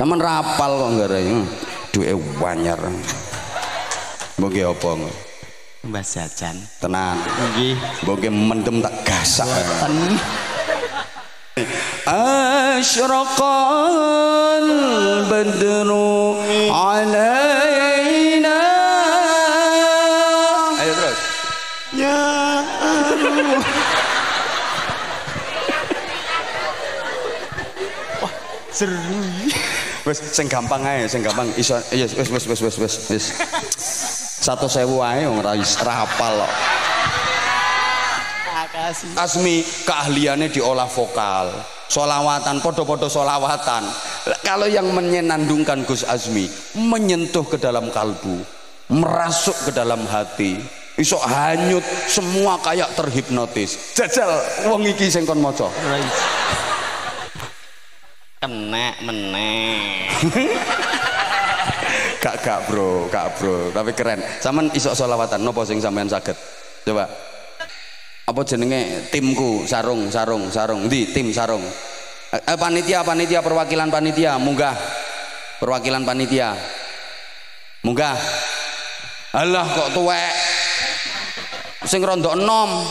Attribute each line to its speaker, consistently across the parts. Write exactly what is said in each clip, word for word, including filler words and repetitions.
Speaker 1: Sampeyan rapal kok nggarai. Duwe wanyar. Mbok apa?
Speaker 2: Mbah jajan.
Speaker 1: Tenan.
Speaker 2: Nggih.
Speaker 1: Mbok mendem tak gasak. Asyraqal badru alaina. Ayo terus.
Speaker 2: Ya aduh. Wah, seru.
Speaker 1: Wes sing gampang ae, sing gampang iso wis wis wis wis wis wis wis. satu sewu ae wong ora hafal kok. Asmi keahliannya diolah vokal, solawatan, podo-podo solawatan. Kalau yang menyenandungkan Gus Azmi menyentuh ke dalam kalbu, merasuk ke dalam hati, iso hanyut semua kayak terhipnotis. Jajal wong iki sing kon maca.
Speaker 2: Kena meneh.
Speaker 1: Gak gak bro, gak bro, tapi keren. Sampeyan iso solawatan, nopo sing sampean saged? Coba. Apa jenenge timku sarung sarung sarung di tim sarung eh, panitia panitia perwakilan panitia munggah perwakilan panitia munggah. Alah kok tuwek sing rondo enom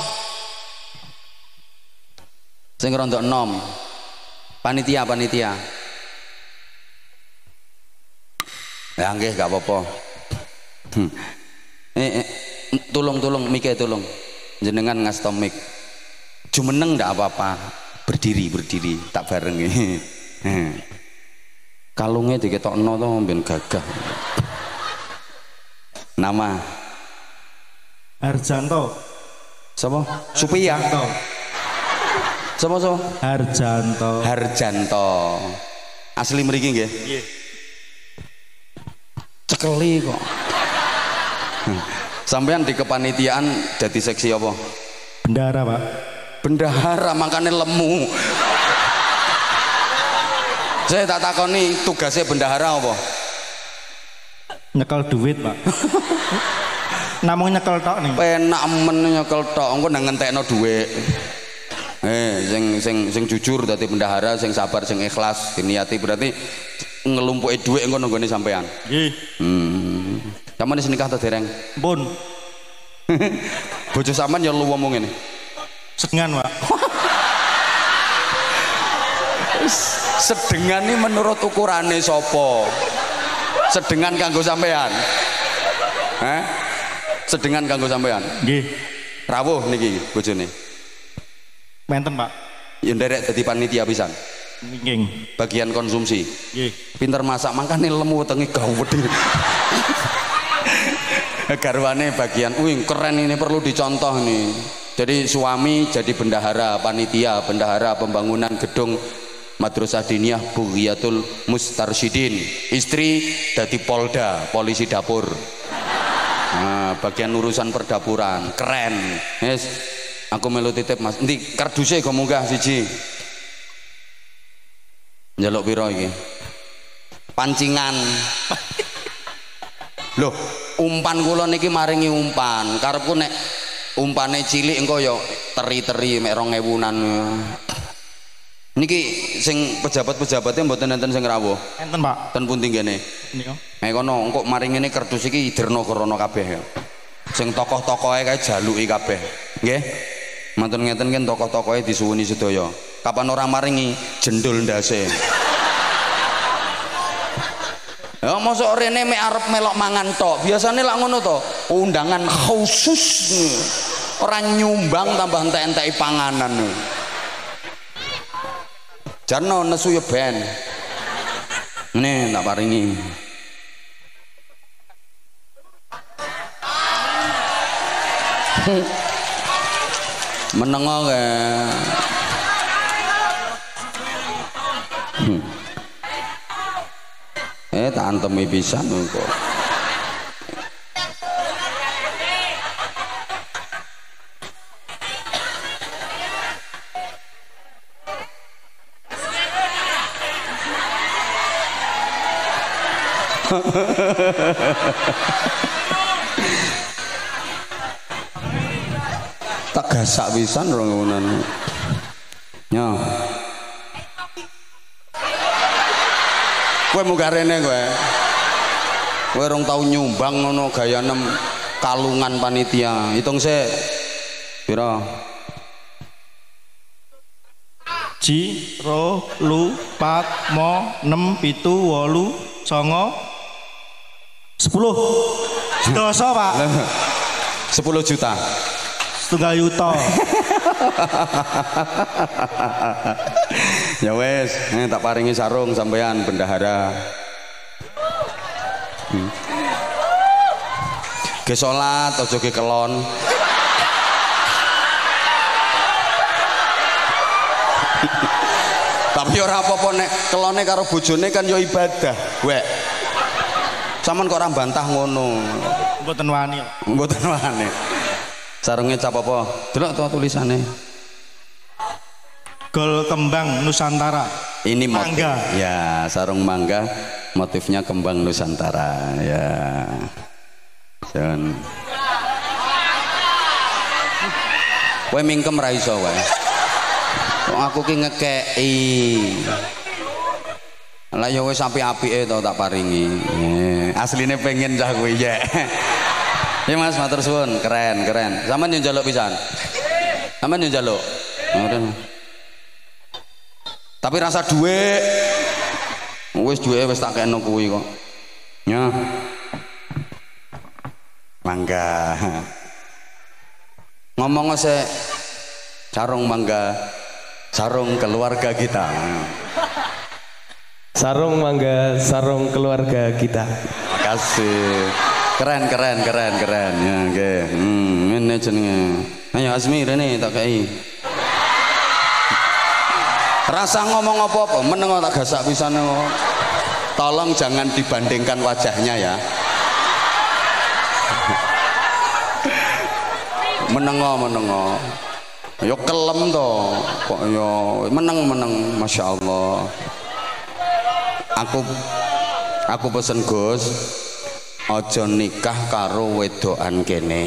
Speaker 1: sing rondo enom panitia panitia ya nggih gak apa-apa. hmm. eh, eh, tulung tulung mike tulung jenengan ngastomik jumeneng ndak apa-apa, berdiri berdiri tak bareng. Kalungnya diketokno to ben gagah. Nama
Speaker 3: Harjanto.
Speaker 1: sapa? Supia. Sapa so?
Speaker 3: Harjanto.
Speaker 1: Harjanto. Asli mriki nggih? Nggih. Cekeli kok. Sampean di kepanitiaan jadi seksi apa?
Speaker 3: Bendahara Pak.
Speaker 1: Bendahara makanya lemu. Saya tak takoni tugasnya bendahara apa?
Speaker 3: Nyekel duit Pak. Namung nyekel tok nih.
Speaker 1: Penak men nyekel tok, engko nang ngentekno dhuwit. Eh, sing sing sing jujur dadi bendahara, sing sabar, sing ikhlas, diniati berarti ngelumpuki dhuwit engko nggone sampean.
Speaker 3: Nggih.
Speaker 1: Hmm. Sampeyan wis nikah ta dereng?
Speaker 3: Pun.
Speaker 1: Bojo sampean ya lu ngomong ngene.
Speaker 3: Sedengan Pak.
Speaker 1: Sedengan ini menurut ukurane sapa? Sedengan kanggo sampean. Hah? Sedengan kanggo sampean.
Speaker 3: Nggih.
Speaker 1: Rawuh niki bojone.
Speaker 3: Menten Pak.
Speaker 1: Ya nderek dadi panitia pisan.
Speaker 3: Nggih.
Speaker 1: Bagian konsumsi.
Speaker 3: Nggih.
Speaker 1: Pinter masak mangkane lemu wetenge gawedhe. Garwane bagian, wih keren ini perlu dicontoh nih. Jadi suami jadi bendahara panitia, bendahara pembangunan gedung Madrasah Diniyah Bughiyatul Mustarsyidin. Istri jadi polda, polisi dapur. Nah, bagian urusan perdapuran, keren. Yes, aku melu titip Mas. Nanti kardusnya kok munggah siji. Njaluk piro iki? Pancingan. Loh, umpan kula niki maringi umpan. Karepku nek umpane cilik engko ya teri-teri mek rong ewunan. Niki sing pejabat-pejabatnya mboten enten sing rawuh.
Speaker 3: Enten Pak.
Speaker 1: Ten pundi kene?
Speaker 3: Nika.
Speaker 1: Mek kono engko maringine kerdus iki iderna krana kabeh. Sing tokoh-tokohe kae jaluki kabeh. Nggih. Mantun ngeten kan tokoh-tokohe disuwuni sedaya. Kapan ora maringi jendul ndase. Ya mosok rene mek arep melok mangan tok. Biasane lak ngono to, undangan khusus. Ora nyumbang tambah entek-enteki panganan. Jarno nesu ya ben. Ngene tak paringi. Menengo ke. Hmm. Eh tak antemi pisan kok. Tak gasak pisan ora ngono. Nyo. Kowe munggah rene kowe. Kowe rong tau nyumbang ngono gaya nem kalungan panitia. Hitung sik. Pira?
Speaker 3: Ji, ro, lu, pat, mo, nem, pitu, wolu, songo, sepuluh. Dosa pak.
Speaker 1: Sepuluh juta.
Speaker 3: Setunggal yuto.
Speaker 1: Ya wes, eh, tak paringi sarung sampean bendahara. Hmm. Ge salat aja ge kelon. Tapi ora apa-apa nek kelone karo bojone kan ya ibadah. Wek. Saman kok ora bantah ngono.
Speaker 3: Mboten wani.
Speaker 1: Mboten wani. Sarunge cap apa? Delok to tulisane.
Speaker 3: Gol kembang Nusantara.
Speaker 1: Ini motif.
Speaker 3: Mangga.
Speaker 1: Ya, sarung mangga motifnya kembang Nusantara. Ya. Jan. Kowe mingkem ra iso wae. Kok aku ki ngekeki. Lah ya wis apik-apike to tak paringi. Eh, asline pengen cah kowe ya. Ya Mas, matur suwun, keren, keren. Sampeyan yo njaluk pisan. Sampeyan yo njaluk. Ngoten. Tapi rasa duit. Wis duwe wis tak kena kuwi kok. Ya. Mangga. Ngomong sik sarung mangga. Sarung keluarga kita.
Speaker 4: Sarung mangga, sarung keluarga kita.
Speaker 1: Makasih. Keren, keren, keren, keren. Ya, nggih. Hmm, ngene jenenge. Ayo Azmi rene tak kei. Rasa ngomong apa-apa, meneng tak gasak pisan. Tolong jangan dibandingkan wajahnya ya. Menengo, menengo. Yo kelem to, kok yo meneng-meneng, masya Allah. Aku aku pesen Gus, aja nikah karo wedokan kene.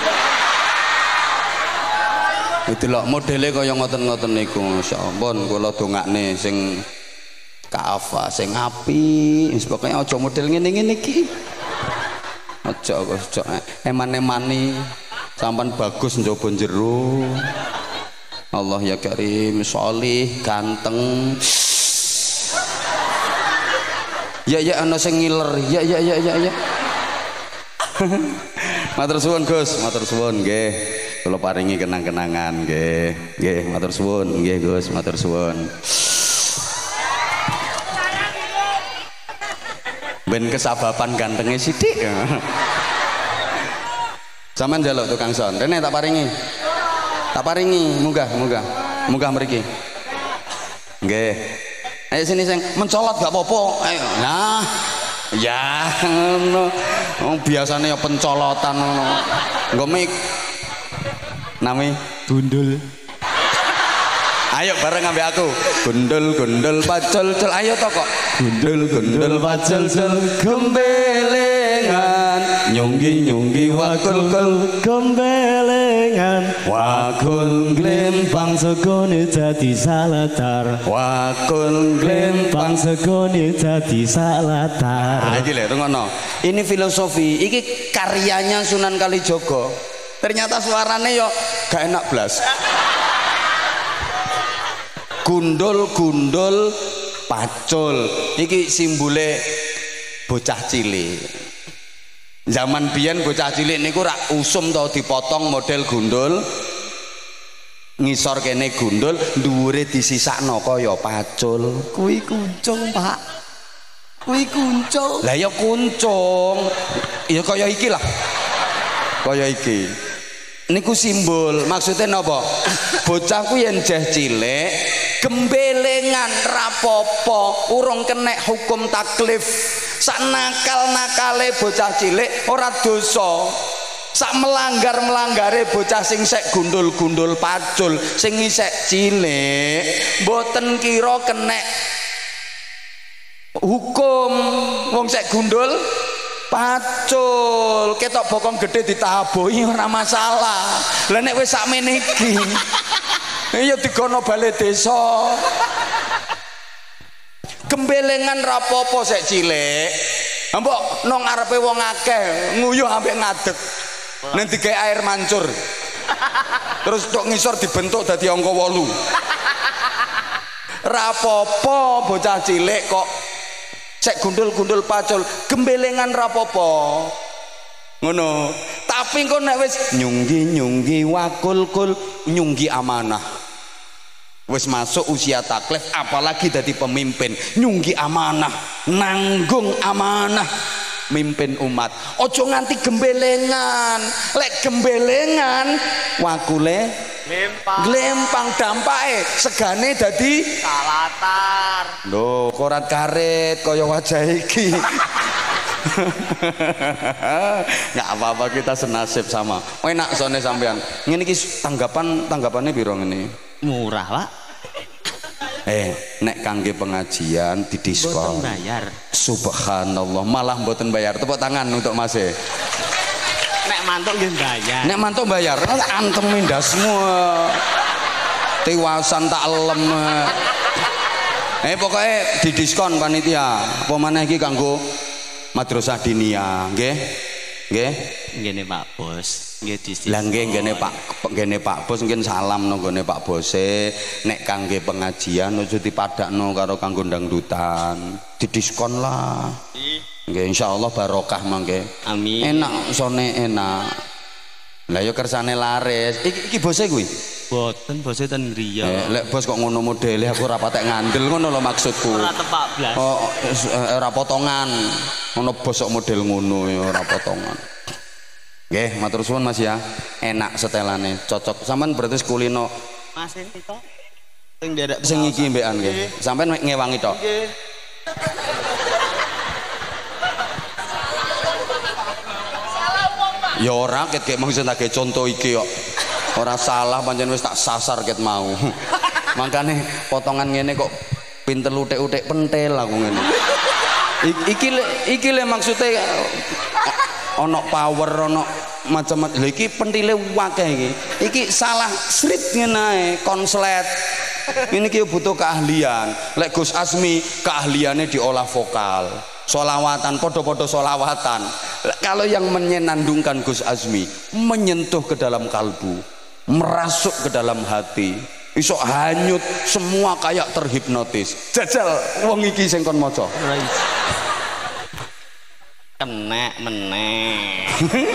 Speaker 1: Itu lho modele kaya ngoten-ngoten niku, masyaallah. Kula dongakne sing kafa, sing apik, pokoke aja model ngene-ngene iki. Aja aja eman-emani, sampean bagus njaba jero. Allah ya Karim, sholih, ganteng. Ya ya ana sing ngiler. Ya ya ya ya ya. Matur suwun Gus, matur suwun nggih. Kula paringi kenang-kenangan nggih. Nggih, matur suwun nggih Gus, matur suwun. Ben kesababan gantenge sithik. Sampeyan njaluk tukang son. Rene tak paringi. Tak paringi, munggah, munggah. Munggah mriki. Nggih. Ayo sini sing mencolot gak apa-apa. Ayo. Nah. Ya ngono. Wong biasane ya pencolotan ngono. Nggo mik. Nami
Speaker 3: Gundul.
Speaker 1: Ayo bareng ambek aku. Gundul gundul pacul cul. Ayo to kok. Gundul gundul pacul cul gembelengan. Nyunggi nyunggi wakul kul
Speaker 3: Gembelengan.
Speaker 1: wakul
Speaker 3: Glempang segone dadi salatar.
Speaker 1: wakul
Speaker 3: Glempang segone dadi salatar.
Speaker 1: Ah, iki lho rungokno. Ini filosofi, iki karyanya Sunan Kalijaga. Ternyata suarane yo gak enak blas. Gundul-gundul pacul. Iki simbole bocah cilik. Zaman biyen bocah cilik niku rak usum to dipotong model gundul. Ngisor kene gundul, dhuwure disisakno kaya pacul.
Speaker 2: Kuwi kuncung, Pak. Kuwi kuncung.
Speaker 1: Lah ya kuncung. Ya kaya iki lah. Kaya iki. Niku simbol. Maksudnya napa? Bocah ku yen jeh cilik, gembelengan rapopo, urung kenek hukum taklif. Sak nakal-nakale bocah cilik ora dosa. Sak melanggar-melanggare bocah sing sek gundul-gundul pacul, sing isek cilik, mboten kira kenek hukum. Wong sek gundul pacul, ketok bokong gede ditabohi ora masalah. Lah nek wis sakmene iki ya digono bale desa. Gembelengan rapopo sek cilik. Mbok nang ngarepe wong akeh nguyuh ambek ngadeg. Ning digawe air mancur. Terus tok ngisor dibentuk dadi angka wolu. Rapopo bocah cilik kok cek gundul-gundul pacul, gembelengan rapopo. Ngono. Tapi kok nek wis nyunggi-nyunggi wakul-kul nyunggi amanah. Wis masuk usia taklif apalagi dadi pemimpin, nyunggi amanah, nanggung amanah. Mimpin umat ojo nganti gembelengan. Lek gembelengan wakule glempang glempang dampake segane dadi salatar. Lho korat karet kaya wajah iki. Nggak apa-apa, kita senasib sama. Enak soalnya sampean ngene iki tanggapan tanggapannya biro ngene
Speaker 2: Murah, Pak.
Speaker 1: Eh, nek kangge pengajian di diskon.
Speaker 2: Mboten bayar.
Speaker 1: Subhanallah, malah mboten bayar. Tepuk tangan untuk Mas e.
Speaker 2: Nek mantuk nggih bayar.
Speaker 1: Nek mantuk bayar, antem indah semua. Tiwasan tak lem. Eh pokoknya di diskon panitia. Apa maneh iki kanggo Madrasah Diniyah, nggih? Nggih?
Speaker 2: Ngene Pak Bos. Nggih diskon. Lah
Speaker 1: nggih nggene Pak nggene Pak Bos mungkin salam nang gone Pak Bose. Nek kangge pengajian aja dipadakno karo kanggo dangdutan. Didiskon lah. Nggih insyaallah barokah mangke.
Speaker 2: Amin.
Speaker 1: Enak sone enak. Lah ya kersane laris. Iki, iki bose kuwi.
Speaker 2: Boten bose ten griya.
Speaker 1: Eh, lek bos kok ngono modele aku ora patek ngandel ngono lho maksudku.
Speaker 2: Ora tepak blas.
Speaker 1: Oh, ora potongan. Ngono bos kok model ngono ya ora potongan. Nggih, matur suwun Mas ya. Enak setelane, cocok. Sampeyan berarti kulino.
Speaker 2: Mas iki to. Sing nderek
Speaker 1: Sing iki mbekan nggih. Sampeyan ngewangi tok.
Speaker 2: Nggih.
Speaker 1: Ya ora ket kek maksud tak contoh iki kok. Ora salah pancen wis tak sasar ket mau. Makane potongan ngene kok pinter utek-utek pentil aku ngene. Iki le, iki le maksudnya ono power ono macam-macam. Lha iki pentile akeh iki. Iki salah srit ngene ae, konslet. Ini ki butuh keahlian. Lek Gus Asmi keahliannya diolah vokal. Solawatan, podo-podo solawatan. Kalau yang menyenandungkan Gus Azmi menyentuh ke dalam kalbu, merasuk ke dalam hati, isok hanyut semua kayak terhipnotis. Jajal wong iki sing kon maca.
Speaker 2: Kena meneh.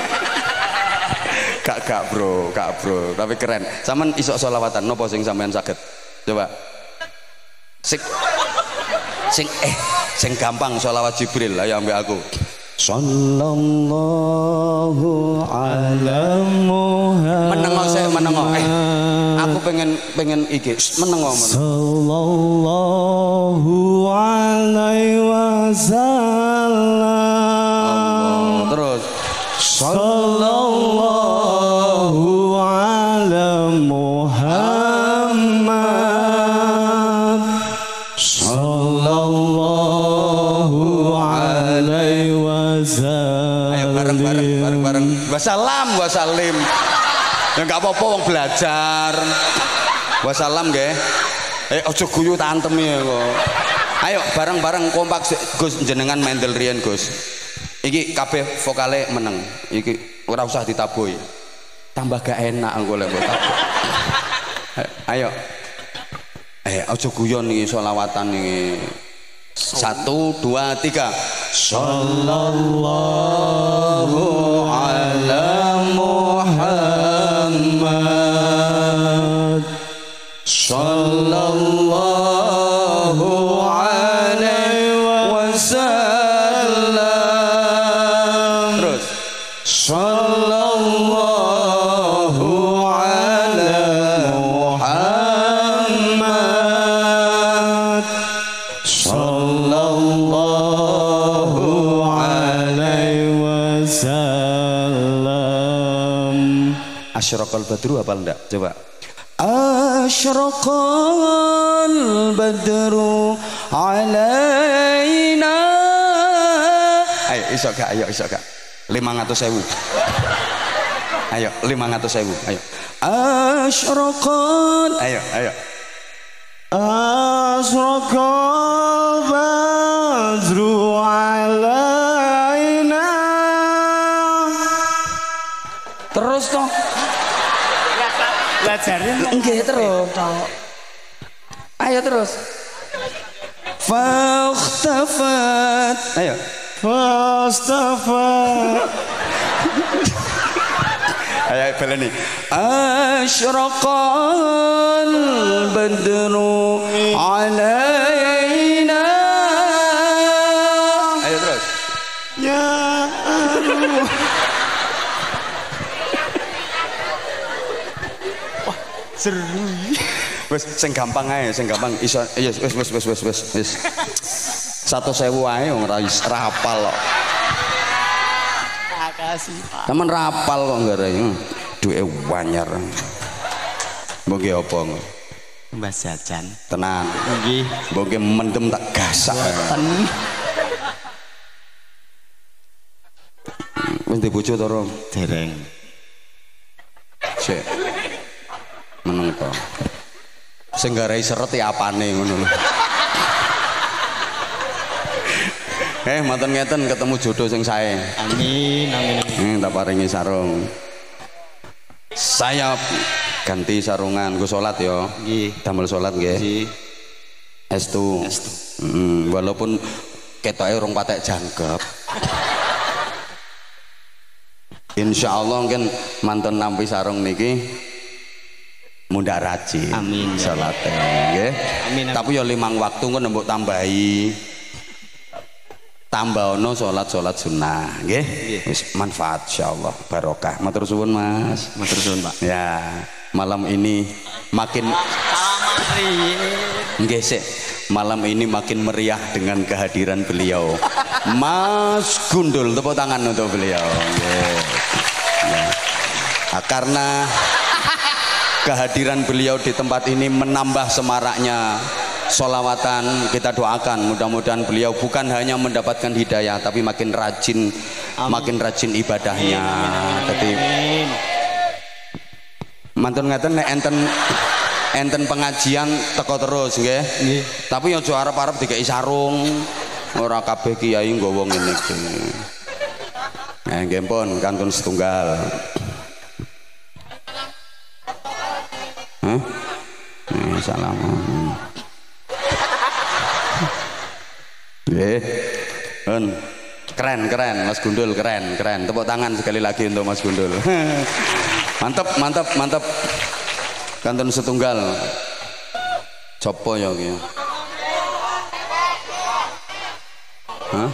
Speaker 1: Kak kak bro, kak bro, tapi keren. Saman isok solawatan, nopo sing sampean saged? Coba. Sik sing eh sing gampang sholawat Jibril ayo ambek aku. Sallallahu ala Muhammad. Menengo sik menengo. Eh aku pengen pengen iki menengo menengo. Sallallahu alaihi wasallam. Terus sallallahu ala Muhammad. Sallallahu alaihi wasallam. Ayo bareng-bareng bareng-bareng. Wassalam wasalim. Ya enggak apa-apa wong belajar. Wassalam nggih. Eh aja guyu tantem ya kok. Ayo bareng-bareng kompak Gus jenengan mendel riyen Gus. Iki kabeh vokale meneng. Iki ora usah ditabuhi. Tambah gak enak engko lek mbok tabuh. Ayo. Eh aja guyon iki sholawatan iki. Satu, dua, tiga. Sallallahu ala Muhammad. Sallallahu alaihi wasallam. Terus. Sallallahu ala Muhammad. Sallallahu alaihi wasallam. Asyraqal badru apa enggak? Coba. Asyraqal badru alaina. Ayo iso gak? Ayo iso gak? lima ratus ribu. Ayo lima ratus ribu. Ayo. Asyraqal. Ayo ayo. Asyraqal
Speaker 3: badru alaina.
Speaker 1: Terus toh.
Speaker 3: Lajarin
Speaker 1: Nggih terus. Ayo terus. Fakhtafat. Ayo.
Speaker 3: Fastafat.
Speaker 1: Ayo baleni. Asyraqal badru alaina. Ayo terus.
Speaker 3: Ya Allah. Wah, seru.
Speaker 1: Wes sing gampang ae, sing gampang iso wis wis wis wis wis wis wis. satu sewu ae ora rapal kok.
Speaker 2: Makasih, Pak.
Speaker 1: Temen rapal kok enggak rai. Duwe wanyar. Mbok apa?
Speaker 2: Mbah jajan.
Speaker 1: Tenan.
Speaker 2: Nggih.
Speaker 1: Mbok mendem tak gasak.
Speaker 2: Ten.
Speaker 1: Wis ndek bojo to, Rom?
Speaker 2: Dereng.
Speaker 1: Sik. Meneng to. Sing garai seret ya apane ngono lho. Eh, matur ngeten ketemu jodoh sing sae.
Speaker 2: Amin, amin, amin.
Speaker 1: Hmm, tak paringi sarung. Saya ganti sarungan, gue sholat ya.
Speaker 2: Nggih.
Speaker 1: Damel sholat nggih.
Speaker 2: Nggih.
Speaker 1: Estu. Hmm, walaupun ketoke urung patek jangkep. Insya Allah mungkin manten nampi sarung niki mundhak rajin.
Speaker 2: Amin.
Speaker 1: Salate nggih.
Speaker 2: Amin, amin.
Speaker 1: Tapi ya limang waktu kan mbok tambahi. Tambah ono salat-salat sunnah nggih. Wis manfaat insyaallah barokah. Matur suwun Mas.
Speaker 2: Matur suwun, Pak.
Speaker 1: Ya, malam ini makin nggih sik. Malam ini makin meriah dengan kehadiran beliau. Mas Gundul, tepuk tangan untuk beliau. Nggih. Ya. Nah, karena kehadiran beliau di tempat ini menambah semaraknya solawatan, kita doakan mudah-mudahan beliau bukan hanya mendapatkan hidayah tapi makin rajin. Amin. Makin rajin ibadahnya. Jadi mantun ngaten nek enten enten pengajian teko terus nggih. Nggih. Tapi aja arep-arep dikeki sarung. Ora kabeh kiai nggawa ngene iki. Nah, nggih pun kantun setunggal. Hah? Nih, salam. Nggih. Nun. Keren, keren Mas Gundul, keren, keren. Tepuk tangan sekali lagi untuk Mas Gundul. Mantap, mantap, mantap. Kantun setunggal. Copo ya iki. Hah?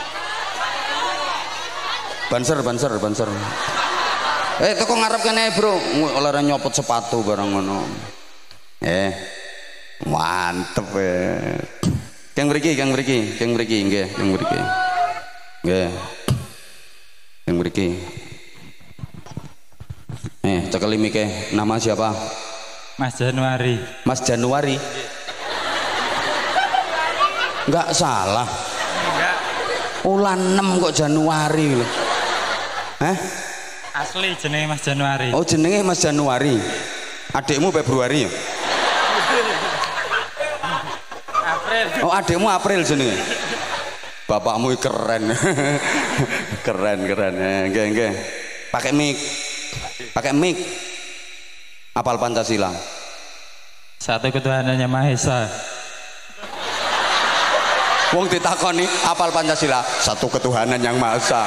Speaker 1: Banser, banser, banser. Eh, teko ngarep kene, Bro. Oleh nyopot sepatu barang ngono. Eh. Mantep ya. Kang mriki, kang mriki, kang mriki nggih, kang mriki. Nggih. Kang mriki. Eh, cekeli mike, nama siapa?
Speaker 5: Mas Januari.
Speaker 1: Mas Januari. Enggak salah.
Speaker 5: Enggak.
Speaker 1: Ulan enam kok Januari lho. Hah?
Speaker 5: Asli jenenge Mas Januari.
Speaker 1: Oh, jenenge Mas Januari. Adikmu Februari ya?
Speaker 5: April.
Speaker 1: Oh, adikmu April jenenge. Bapakmu keren. Keren, keren. Nggih, nggih. Pakai mic. Pakai mic. Apal Pancasila.
Speaker 5: Satu ketuhanan yang Maha Esa.
Speaker 1: Wong ditakoni apal Pancasila, satu ketuhanan yang Maha Esa.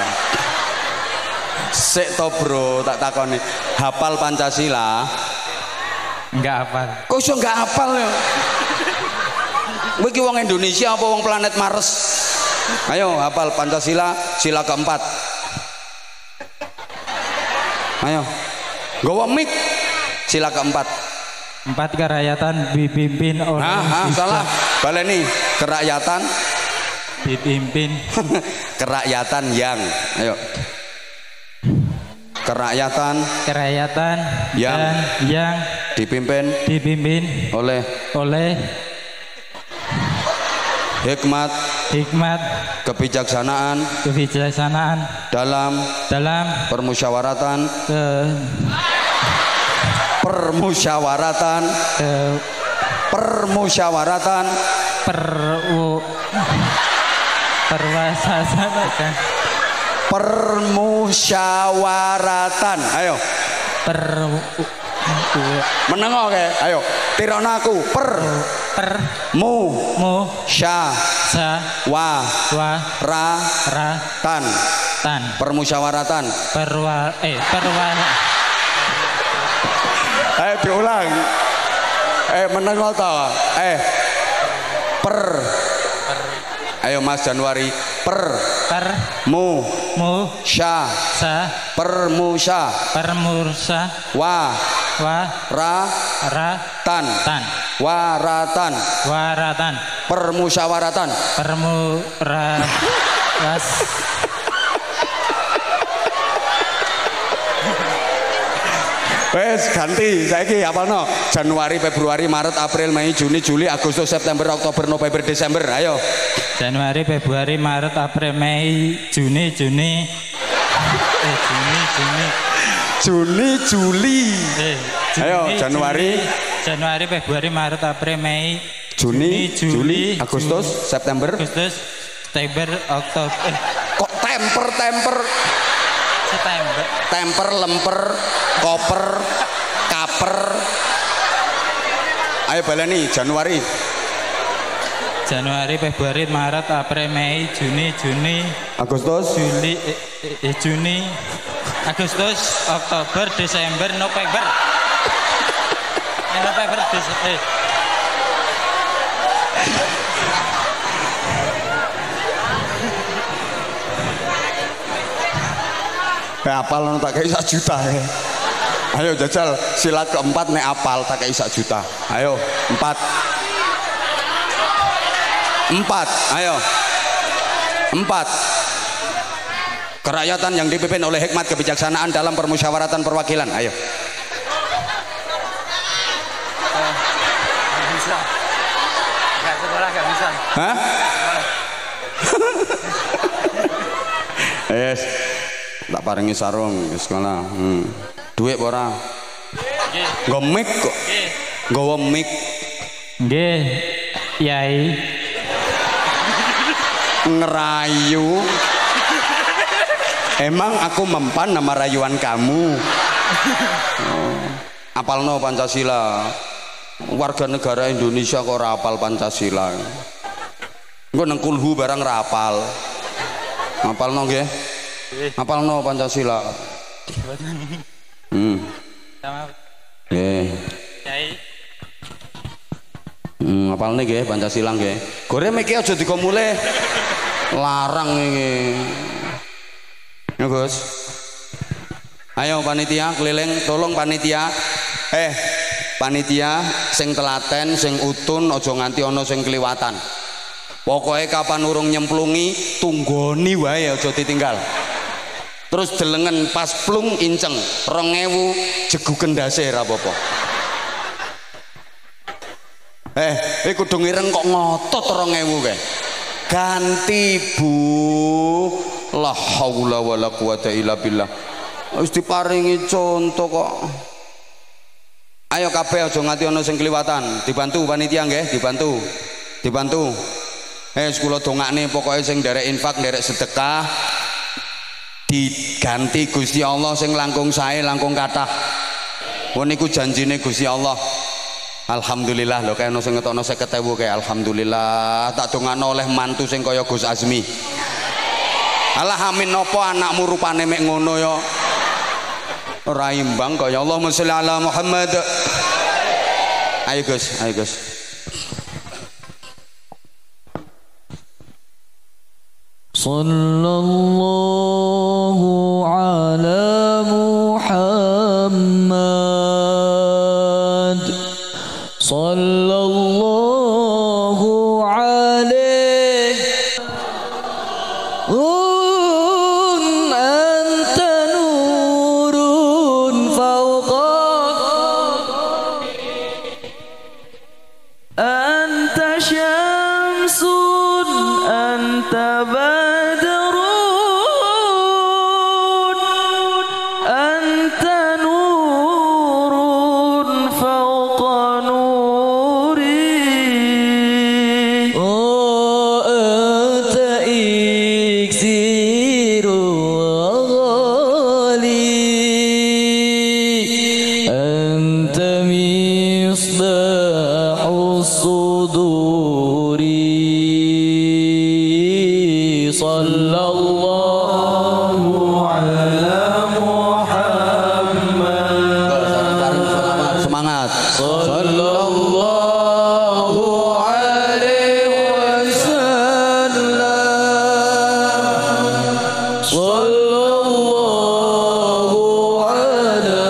Speaker 1: Sik to, Bro, tak takoni. Hafal Pancasila?
Speaker 5: Enggak hafal.
Speaker 1: Kok iso enggak hafal ya? Kowe iki wong Indonesia apa wong planet Mars? Ayo hafal Pancasila sila keempat. Ayo. Nggawa mic sila keempat.
Speaker 5: Empat kerakyatan dipimpin oleh
Speaker 1: Nah, ah, salah. Baleni kerakyatan
Speaker 5: dipimpin
Speaker 1: kerakyatan yang ayo kerakyatan
Speaker 5: kerakyatan
Speaker 1: yang,
Speaker 5: dan yang
Speaker 1: dipimpin
Speaker 5: dipimpin
Speaker 1: oleh
Speaker 5: oleh
Speaker 1: hikmat
Speaker 5: hikmat
Speaker 1: kebijaksanaan
Speaker 5: kebijaksanaan
Speaker 1: dalam
Speaker 5: dalam
Speaker 1: permusyawaratan
Speaker 5: ke
Speaker 1: permusyawaratan
Speaker 5: ke
Speaker 1: permusyawaratan
Speaker 5: per u- Perwasasanakan.
Speaker 1: Permusyawaratan. Ayo.
Speaker 5: Per.
Speaker 1: Meneng oke. Ayo. Tirana aku. Per.
Speaker 5: Per.
Speaker 1: Mu.
Speaker 5: Mu.
Speaker 1: Sya.
Speaker 5: Sa.
Speaker 1: Wa.
Speaker 5: Wa.
Speaker 1: Ra.
Speaker 5: Ra.
Speaker 1: Tan.
Speaker 5: Tan.
Speaker 1: Permusyawaratan.
Speaker 5: Perwa. Eh. Perwa.
Speaker 1: Ayo diulang. Eh meneng to. Eh. Per. Ayo Mas Januari. Per.
Speaker 5: Per.
Speaker 1: Mu.
Speaker 5: Mu.
Speaker 1: Sya.
Speaker 5: Sa.
Speaker 1: Permusa.
Speaker 5: Permursa.
Speaker 1: Wa.
Speaker 5: Wa.
Speaker 1: Ra.
Speaker 5: Ra.
Speaker 1: Tan.
Speaker 5: Tan.
Speaker 1: Waratan.
Speaker 5: Waratan.
Speaker 1: Permusyawaratan.
Speaker 5: Permura. Was.
Speaker 1: Wes ganti saiki apalno? Januari, Februari, Maret, April, Mei, Juni, Juli, Agustus, September, Oktober, November, Desember. Ayo.
Speaker 5: Januari, Februari, Maret, April, Mei, Juni, Juni. Eh, Juni, Juni.
Speaker 1: Juni, Juli.
Speaker 5: Eh, Juni,
Speaker 1: Ayo, Januari.
Speaker 5: Juli, Januari, Februari, Maret, April, Mei,
Speaker 1: Juni,
Speaker 5: Juni, Juli,
Speaker 1: Agustus,
Speaker 5: Juli,
Speaker 1: September.
Speaker 5: Agustus, September, Oktober. Eh,
Speaker 1: Kok temper temper?
Speaker 5: September.
Speaker 1: Temper, lemper, koper, kaper. Ayo baleni Januari.
Speaker 5: Januari, Februari, Maret, April, Mei, Juni, Juni,
Speaker 1: Agustus,
Speaker 5: Juli, eh, eh, eh, Juni, Agustus, Oktober, Desember, November. Eh, November, Desember. Eh.
Speaker 1: ya apal no, tak kayak sak juta ya. Ayo jajal sila keempat nek apal tak kayak sak juta. Ayo empat. Empat, ayo. Empat. Kerakyatan yang dipimpin oleh hikmat kebijaksanaan dalam permusyawaratan perwakilan. Ayo.
Speaker 5: Gak bisa. Gak sekolah gak bisa.
Speaker 1: Hah? Yes. Tak paringi sarung ke sekolah. Hmm. Duit ora? Nggo mic kok. Nggawa mic.
Speaker 5: Nggih, Yai.
Speaker 1: Ngerayu. Emang aku mempan nama rayuan kamu. Oh. Apalno Pancasila. Warga negara Indonesia kok ora apal Pancasila. Engko nang kulhu barang ra apal. Apalno nggih? Apalno Pancasila. Hmm.
Speaker 5: Sama
Speaker 1: Nggih.
Speaker 5: Yai.
Speaker 1: Hmm, apalne nggih Pancasila nggih. Gore iki aja dikomule. Larang iki. Ya, Gus. Ayo panitia keliling, tolong panitia. Eh, panitia sing telaten, sing utun, aja nganti ana sing kliwatan. Pokoknya kapan urung nyemplungi, tunggoni wae aja ditinggal. Terus delengen pas plung inceng, rong ewu jegu kendase ra apa-apa. Eh, eh kudu ngireng kok ngotot rong ewu kae. Ganti Bu. La haula wala quwata illa billah. Wis diparingi contoh kok. Ayo kabeh aja nganti ana sing kliwatan. Dibantu panitia nggih, dibantu. Dibantu. Eh kula dongakne pokoke sing nderek infak, nderek sedekah diganti Gusti Allah sing langkung sae, langkung kathah. Wong niku janjine Gusti Allah. Alhamdulillah lho kae ono sing ngetokno seket ewu kae alhamdulillah. Tak dongakno oleh mantu sing kaya Gus Azmi. Alah amin nopo anakmu rupane mek ngono ya. Ora imbang kaya Allahumma sholli ala Muhammad. Ayo Gus, ayo Gus.
Speaker 6: Sallallahu ala Muhammad. Sallallahu alaihi. Un anta nurun fawqa. Anta syamsun anta badrun anta nurun fawqa nuri. Oh anta sallallahu ala Muhammad.
Speaker 1: Semangat.
Speaker 6: Sallallahu alaihi wasallam. Sallallahu ala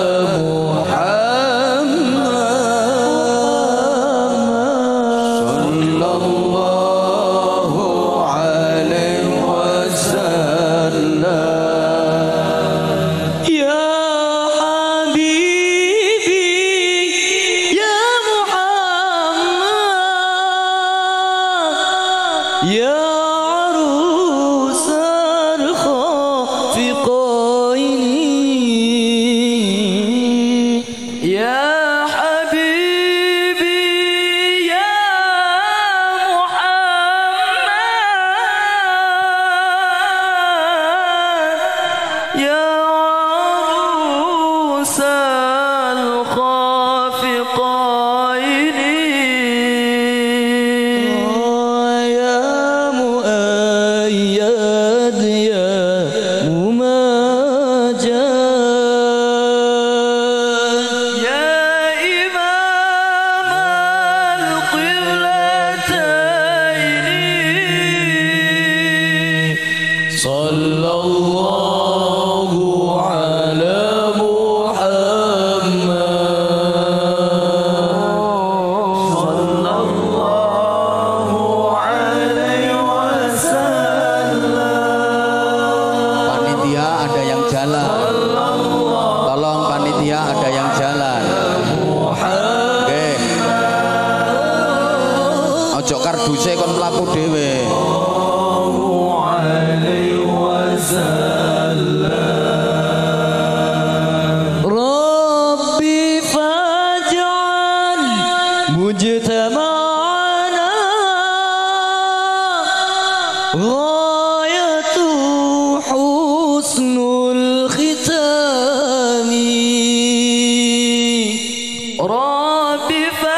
Speaker 1: karduse kon mlaku dhewe.
Speaker 6: Rabbi faj'al mujtama'ana ghayatu husnul khitami. Rabbi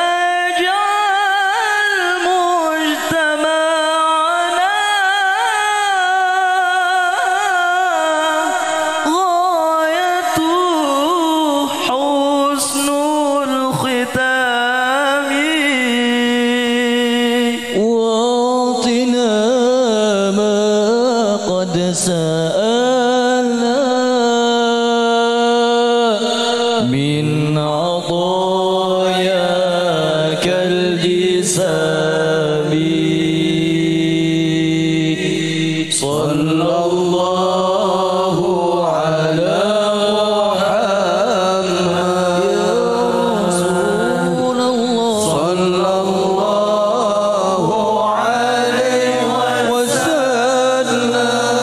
Speaker 6: سألنا من عطاياك الجسام صلى الله على محمد يا رسول الله صلى الله عليه وسلم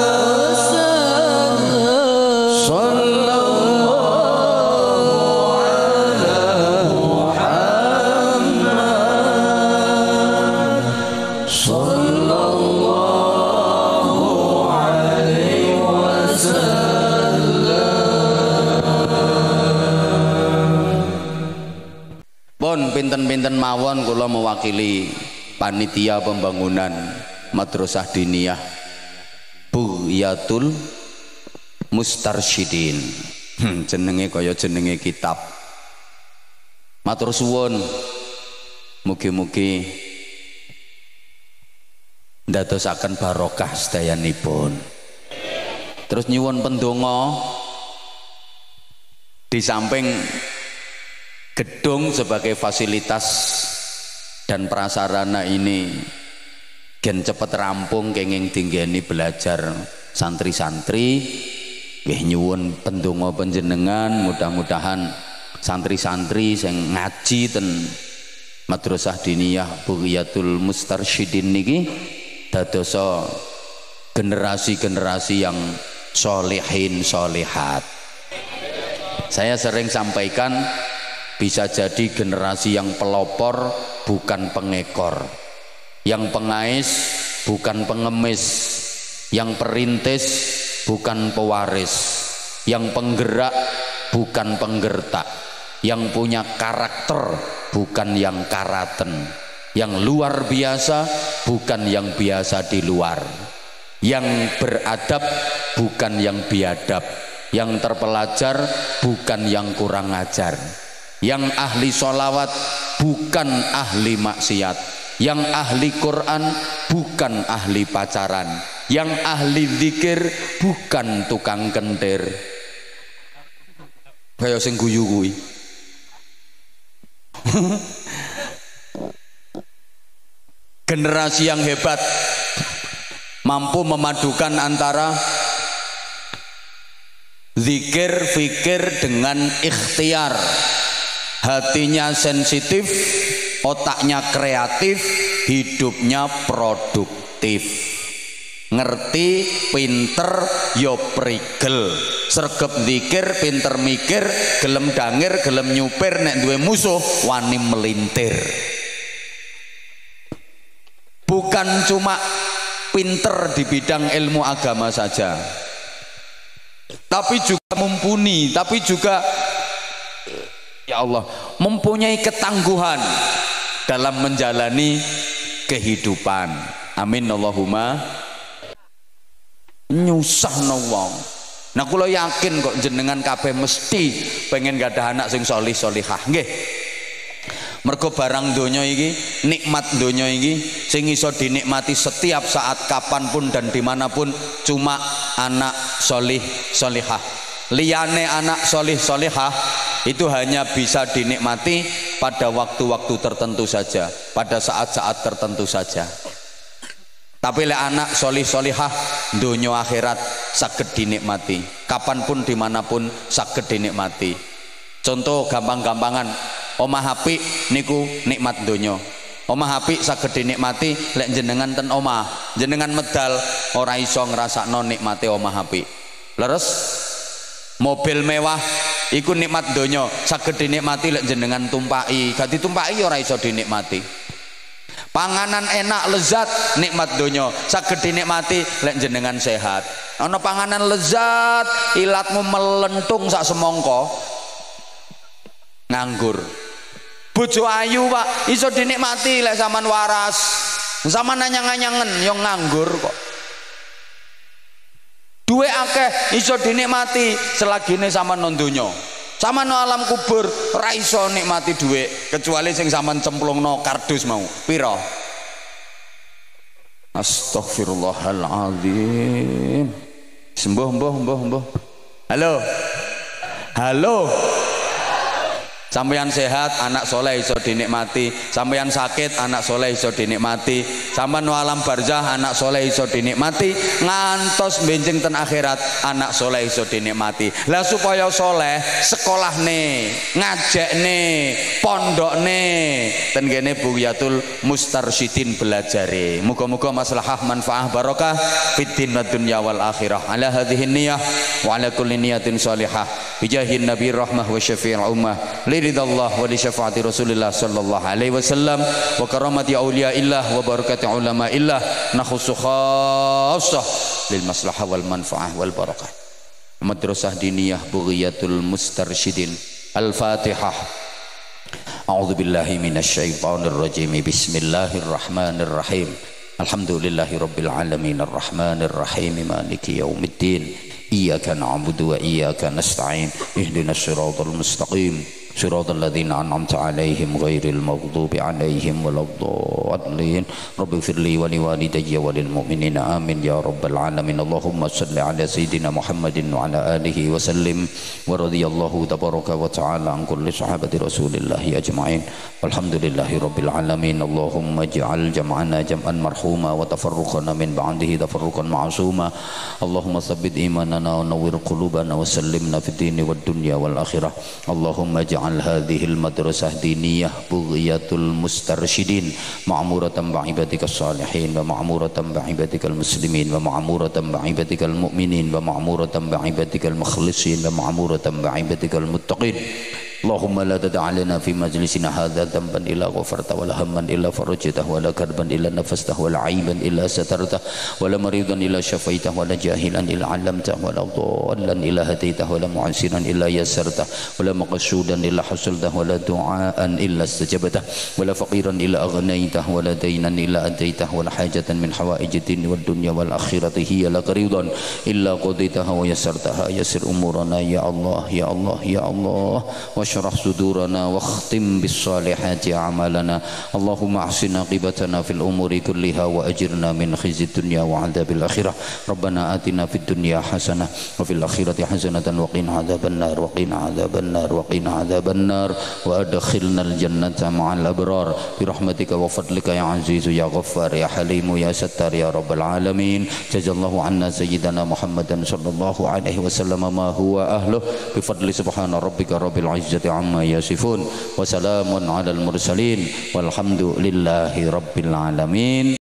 Speaker 1: pinten-pinten mawon kula mewakili panitia pembangunan Madrasah Diniyah Bughyatul Mustarsyidin. Hmm, jenenge kaya jenenge kitab. Matur suwun mugi-mugi ndadosaken barokah sedayanipun. Terus nyuwun pendonga di samping gedung sebagai fasilitas dan prasarana ini gen cepet rampung kenging tinggeni belajar santri-santri. Nggih nyuwun pendonga panjenengan mudah-mudahan santri-santri sing ngaji ten Madrasah Diniyah Bughyatul Mustarsyidin niki dadosa generasi-generasi yang solehin solehat. Saya sering sampaikan bisa jadi generasi yang pelopor bukan pengekor, yang pengais bukan pengemis, yang perintis bukan pewaris, yang penggerak bukan penggertak, yang punya karakter bukan yang karaten, yang luar biasa bukan yang biasa di luar. yang beradab bukan yang biadab, yang terpelajar bukan yang kurang ajar, yang ahli sholawat bukan ahli maksiat, yang ahli Quran bukan ahli pacaran, yang ahli zikir bukan tukang kentir. Kaya sing guyu kuwi. Generasi yang hebat mampu memadukan antara zikir, fikir dengan ikhtiar. Hatinya sensitif, otaknya kreatif, hidupnya produktif. Ngerti, pinter, yo prigel. Sregep zikir, pinter mikir, gelem dangir, gelem nyupir, nek duwe musuh wani melintir. Bukan cuma pinter di bidang ilmu agama saja, tapi juga mumpuni, tapi juga ya Allah mempunyai ketangguhan dalam menjalani kehidupan. Amin Allahumma. Nyusahno wong. Nah kula yakin kok jenengan kabeh mesti pengen gadah anak sing solih solihah nggih. Mergo barang donya iki, nikmat donya iki sing iso dinikmati setiap saat kapanpun dan dimanapun cuma anak solih solihah. Liyane anak solih solihah itu hanya bisa dinikmati pada waktu-waktu tertentu saja, pada saat-saat tertentu saja. Tapi lek anak solih solihah donya akhirat saged dinikmati kapanpun dimanapun saged dinikmati. Contoh gampang-gampangan, omah apik niku nikmat donya. Omah apik saged dinikmati lek jenengan ten omah, jenengan medal ora iso ngrasakno nikmate omah apik. Leres mobil mewah iku nikmat donya, saged dinikmati lek jenengan tumpaki, gak ditumpaki ora iso dinikmati. Panganan enak lezat nikmat donya, saged dinikmati lek jenengan sehat. Ana panganan lezat ilatmu melentung sak semongko nganggur. Bojo ayu Pak iso dinikmati lek sampean waras, sampean anyang-anyangen yo nganggur kok. Duwe akeh iso dinikmati selagine sampean nang donya. Sampean nang alam kubur ora iso nikmati dhuwit kecuali sing sampean cemplungno kardus mau. Pira? Astaghfirullahaladzim. Sembuh, mbuh, mbuh, mbuh. Halo. Halo. Sampeyan sehat, anak soleh iso dinikmati. Sampeyan sakit, anak soleh iso dinikmati. Sampeyan no alam barzah, anak soleh iso dinikmati. Ngantos benjing ten akhirat, anak soleh iso dinikmati. Lah supaya soleh, sekolah nih, ngajak nih, pondok nih. Ten kene Bughyatul Mustarsyidin belajare. Muga-muga maslahah manfaah barokah fid din wad dunya wal akhirah. Ala hadhihi niyyah wa ala kulli niyatin shalihah. Bijahin Nabi rahmah wa syafi'il ummah. Ridallah wa li syafaati Rasulillah sallallahu alaihi wasallam wa karamati auliyaillah wa barakati ulamaillah nakhussu khassah lil maslahah wal manfaah wal barakah. Madrasah diniyah Bughyatul Mustarsyidin. Al-Fatihah. A'udzu billahi minasy syaithanir rajim. Bismillahirrahmanirrahim. Alhamdulillahi rabbil alamin arrahmanir rahim maliki yaumiddin. Iyyaka na'budu wa iyyaka nasta'in. Ihdinas siratal mustaqim. صراط الذين أنعمت عليهم غير المغضوب عليهم ولا الضالين رب اغفر لي ولوالدي وللمؤمنين آمين يا رب العالمين اللهم صل على سيدنا محمد وعلى آله وسلم ورضي الله تبارك وتعالى عن كل صحابة رسول الله أجمعين والحمد لله رب العالمين اللهم اجعل جمعنا جمعا مرحوما وتفرقنا من بعده تفرقا معصوما اللهم ثبت إيماننا ونور قلوبنا وسلمنا في الدين والدنيا والآخرة اللهم اجعل هذه المدرسة دينية بغية المسترشدين معمورة بعبادك الصالحين ومعمورة بعبادك المسلمين ومعمورة بعبادك المؤمنين ومعمورة بعبادك المخلصين ومعمورة بعبادك المتقين Allahumma la tad'a lana fi majlisina hadza dhanban illa ghafarta wa la hamman illa farajta wa la karban illa nafasta wa la aiban illa satarta wa la maridan illa shafaita wa la jahilan illa 'allamta wa la dhallan illa hadaita wa la mu'ansiran illa yassarta wa la maqsudan illa hasalta wa la du'aan illa istajabta wa la faqiran illa aghnaita wa la daynan illa adaita wa la hajatan min hawaijid dunya wad dunya wal akhirati hiya lak ridan illa qadaitaha wa yassartaha yassir umurana ya Allah ya Allah ya Allah wa syrah sudurana wa khtim bis salihati a'malana Allahumma ahsin aqibatana fil umuri kulliha wa ajirna min khizyid dunya wa adzabil akhirah Rabbana atina fid dunya hasanah wa fil akhirati hasanatan wa qina adzabannar wa qina adzabannar wa qina adzabannar wa adkhilnal jannata ma'al abrar bi rahmatika wa fadlika ya aziz ya ghaffar ya halim ya sattar ya rabbal alamin jazallahu anna sayyidana Muhammadan sallallahu alaihi wasallam ma huwa ahluh bi fadli subhana rabbika rabbil izzati amma yasifun wa salamun alal mursalin walhamdulillahi rabbil alamin.